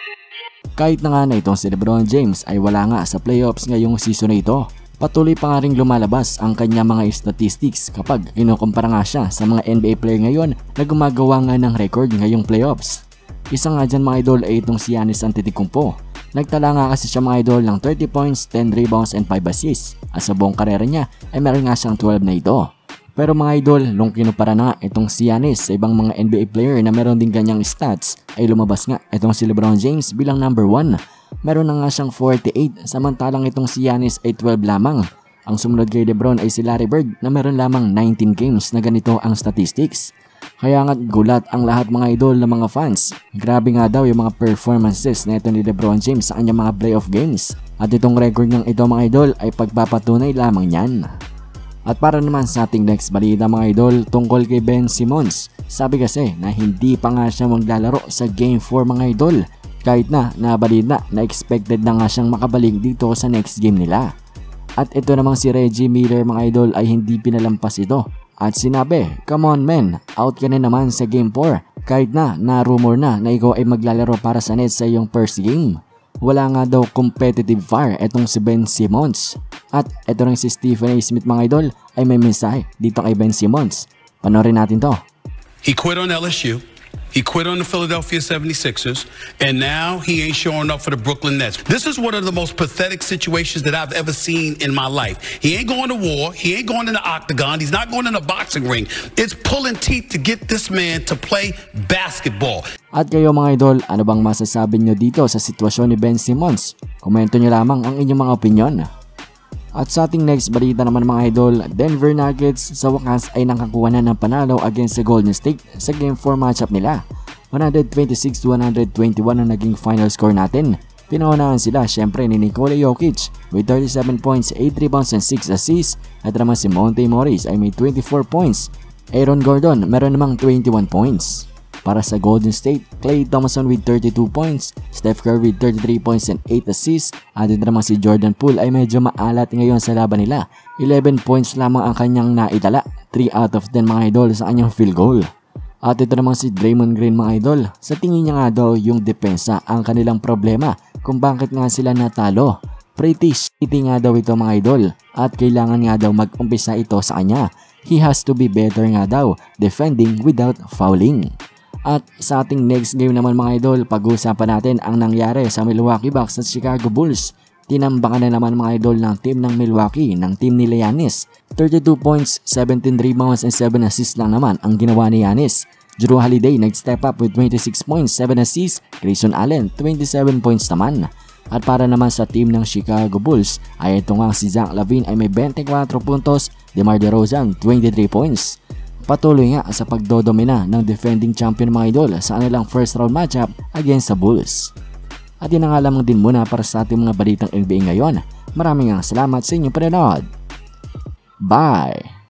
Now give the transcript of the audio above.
Kahit na nga na itong si LeBron James ay wala nga sa playoffs ngayong season na ito, patuloy pa nga ring lumalabas ang kanya mga statistics kapag kinukumpara nga siya sa mga NBA player ngayon na gumagawa nga ng record ngayong playoffs. Isa nga dyan mga idol ay itong si Giannis Antetokounmpo. Nagtala nga kasi siya mga idol ng 30 points, 10 rebounds and 5 assists at sa buong karera niya ay meron nga siyang 12 na ito. Pero mga idol, nung kinumpara na nga itong si Giannis sa ibang mga NBA player na meron din ganyang stats, ay lumabas nga itong si LeBron James bilang number 1. Meron na nga siyang 48 samantalang itong si Giannis ay 12 lamang. Ang sumunod kay LeBron ay si Larry Bird na meron lamang 19 games na ganito ang statistics. Kaya nga gulat ang lahat mga idol ng mga fans. Grabe nga daw yung mga performances na ito ni LeBron James sa kanyang mga playoff games. At itong record niyang ito mga idol ay pagpapatunay lamang niyan. At para naman sa ating next balita mga idol tungkol kay Ben Simmons. Sabi kasi na hindi pa nga siya maglalaro sa Game 4 mga idol. Kahit na nabalita na expected na nga siyang makabalik dito sa next game nila. At ito namang si Reggie Miller mga idol ay hindi pinalampas ito. At sinabi, come on men, out ka na naman sa Game 4 kahit na rumor na ikaw ay maglalaro para sa Nets sa iyong first game. Wala nga daw competitive fire etong si Ben Simmons. At ito rin si Stephen A. Smith mga idol ay may mensahe dito kay Ben Simmons. Panoorin natin to. He quit on LSU. He quit on the Philadelphia 76ers, and now he ain't showing up for the Brooklyn Nets. This is one of the most pathetic situations that I've ever seen in my life. He ain't going to war. He ain't going in the octagon. He's not going in a boxing ring. It's pulling teeth to get this man to play basketball. At kayo mga idol, ano bang masasabi nyo dito sa sitwasyon ni Ben Simmons? Komento nyo lamang ang inyong mga opinion. At sa ating next balita naman mga idol, Denver Nuggets sa wakas ay nakakuha na ng panalo against sa Golden State sa Game 4 matchup nila. 126-121 ang naging final score natin. Pinaunahan sila syempre ni Nikola Jokic with 37 points, 8 rebounds and 6 assists at naman si Monte Morris ay may 24 points. Aaron Gordon meron namang 21 points. Para sa Golden State, Klay Thompson with 32 points, Steph Curry with 33 points and 8 assists, at ito naman si Jordan Poole ay medyo maalat ngayon sa laban nila. 11 points lamang ang kanyang naitala, 3 out of 10 mga idol sa kanyang field goal. At ito naman si Draymond Green mga idol, sa tingin niya nga daw yung depensa ang kanilang problema kung bakit nga sila natalo. Pretty shitty nga daw ito mga idol at kailangan nga daw mag-umpisa ito sa kanya. He has to be better nga daw, defending without fouling. At sa ating next game naman mga idol, pag-uusapan natin ang nangyari sa Milwaukee Bucks at Chicago Bulls. Tinambakan na naman mga idol ng team ng Milwaukee, ng team ni Giannis. 32 points, 17 rebounds and 7 assists lang naman ang ginawa ni Giannis. Jrue Holiday nag-step up with 26 points, 7 assists, Grayson Allen 27 points naman. At para naman sa team ng Chicago Bulls ay ito nga si Zach LaVine ay may 24 puntos, DeMar DeRozan 23 points. Patuloy nga sa pagdodomina ng defending champion mga idol sa kanilang first round matchup against sa Bulls. At yun nga lamang din muna para sa ating mga balitang NBA ngayon. Maraming salamat sa inyong panonood. Bye!